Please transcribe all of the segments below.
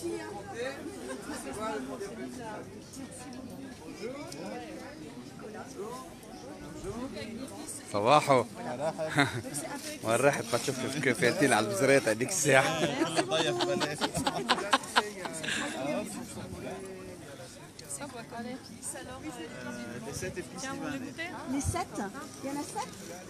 صباحو. وين رحت ما تشوف كيف على البزريت هذيك الساعة. Les 7 épices libanais. Les 7? Il y en a 7?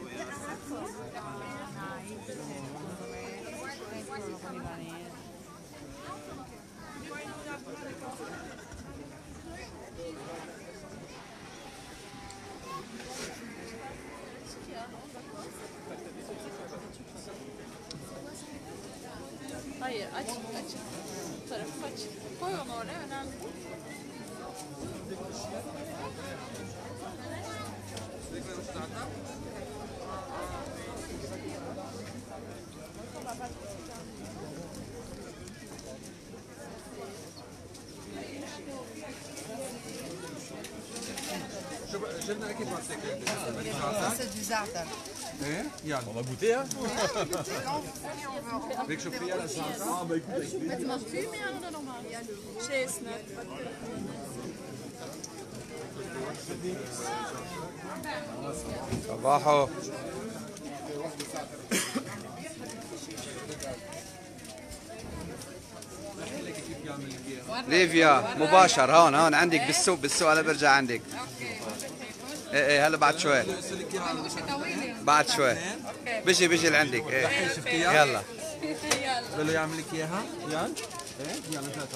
Hayır, aç. Bu tarafı aç. Koy onu oraya, önemli. جبنا اكيد مع السكر. C'est du za'atar. ايه يلا On va goûter, hein? بدك شو فيها للزعتر؟ Ah, bah écoute, avec plaisir. Het mag vuur meer dan normaal. Chestnut. صباحو. ليفيا مباشر هون عندك بالسوق هلا برجع عندك. ايه هلا بعد شوي. بعد شوي. بيجي لعندك. ايه يلا. بده يعمل لك اياها؟ يلا. ايه يلا ثلاثة.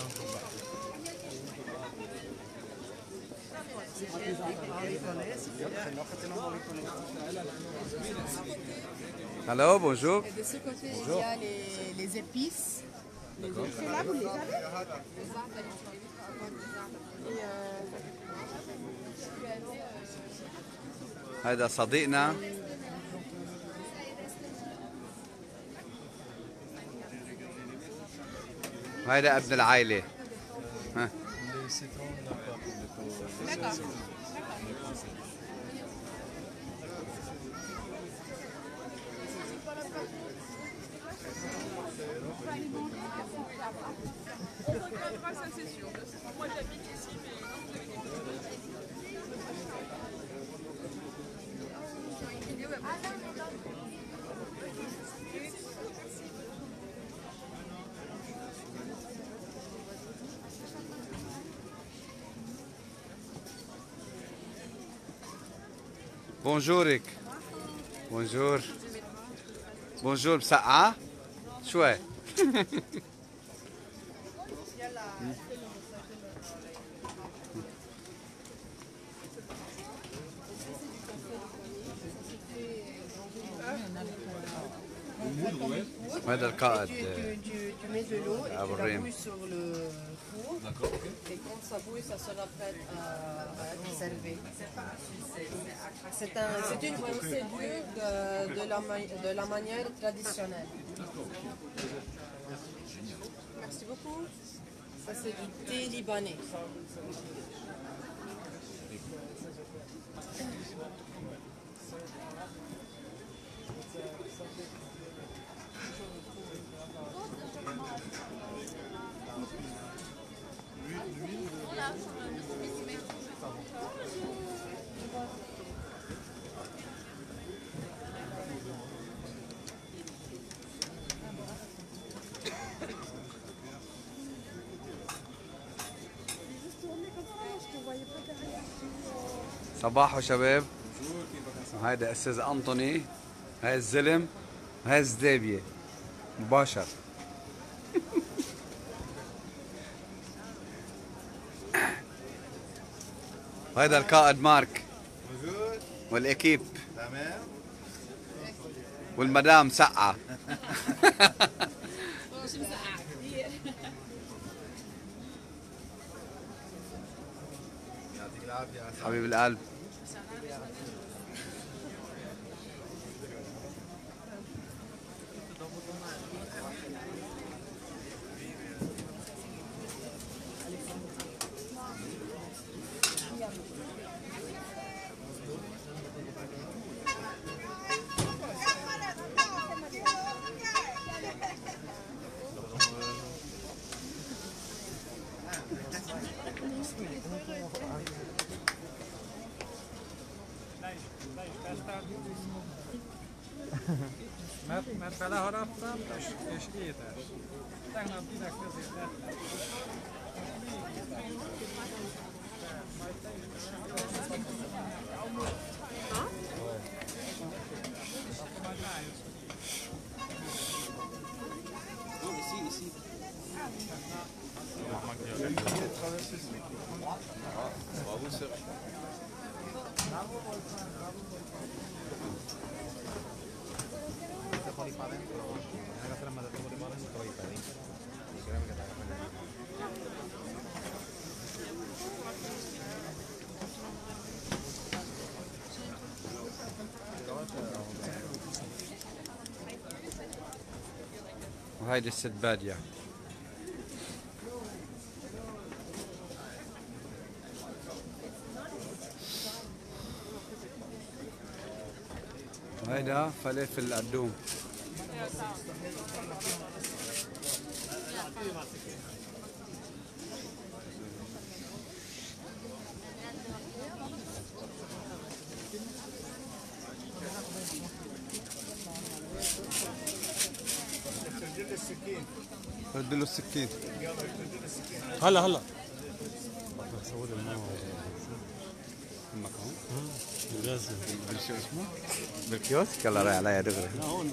Allô, bonjour. Et de ce côté, il y a les épices. C'est là, vous les avez? هذا صديقنا وهذا ابن العائلة. ها. بونجورك. بونجور. بونجور مسقعة؟ شوي. وهذا القائد. Tu mets de l'eau et tu la bouilles sur le four. Et quand ça bouille, ça sera prêt à être servi. C'est une procédure de la manière traditionnelle. Merci beaucoup. Ça, c'est du thé libanais. صباحو شباب. هيدا استاذ انطوني، هاي الزلم، وهاي الزدابيه مباشر. وهيدا القائد مارك والاكيب والمدام سقعه. حبيب القلب. Mert beleharaptam, és édes. Tegnap direkt ezért lettem. وهيدي الست بادية. وهيدا فلافل قدوم. رد له السكين. هلا هلا. بالشو اسمه؟ بالكيوسك؟ يلا رايح عليا دغري.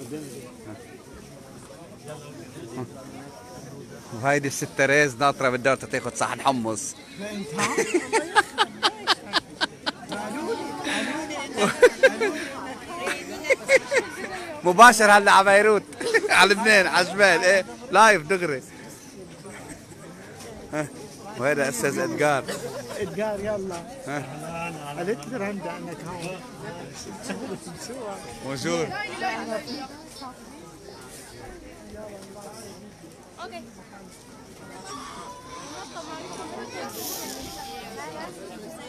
وهيدي الست تريز ناطرة بالدار تاخذ صحن حمص. مباشر هلا على بيروت على لبنان على الجبال. ايه لايف دغري. وهذا استاذ ادجار. ادجار يلا. قالت لي رندا انك هون. بونجور. اوكي.